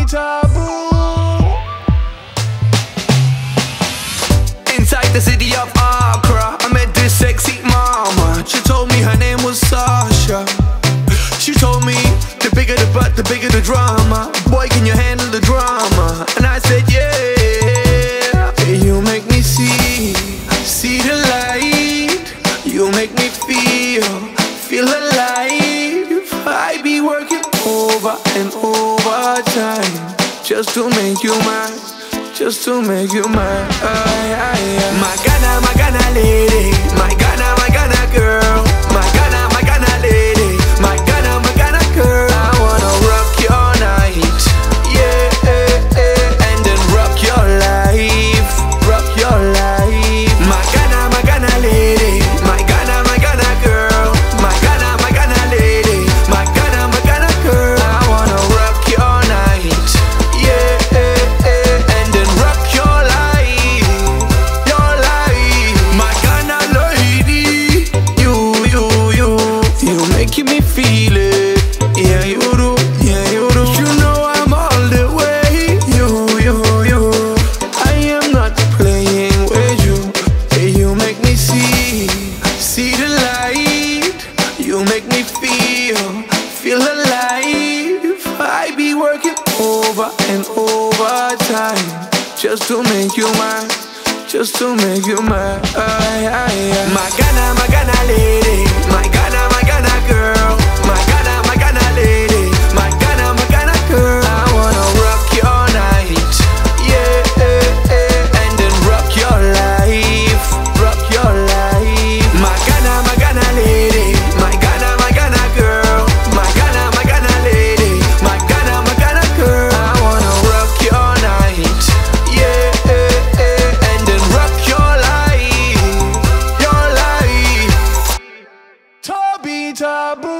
Tabu. Inside the city of Accra, I met this sexy mama. She told me her name was Sasha. She told me the bigger the butt, the bigger the drama. Boy, can you handle the drama? And I said, yeah. You make me see the light. You make me feel alive. I be working over and over time just to make you mine, just to make you mine. My Ghana lady, my Ghana girl, my Ghana lady, my Ghana girl. I wanna rock your night, yeah, and then rock your life, rock your life. My Ghana lady, my Ghana girl, my Ghana lady, my Ghana girl. I wanna rock your night, yeah, and then rock your life, your life. My Ghana lady, you making me feel it. Yeah, you do, yeah, you do. You know I'm all the way. You. I am not playing with you. Hey, you make me see the light. You make me feel alive. I be working over and over time just to make you mine, just to make you mine. My Ghana lady, my Ghana girl, my Ghana lady, my Ghana girl. I wanna rock your night, yeah, and then rock your life, rock your life. My Ghana lady, my Ghana girl, my Ghana lady, my Ghana girl. I wanna rock your night, yeah, and then rock your life, your life. Toby Tabu.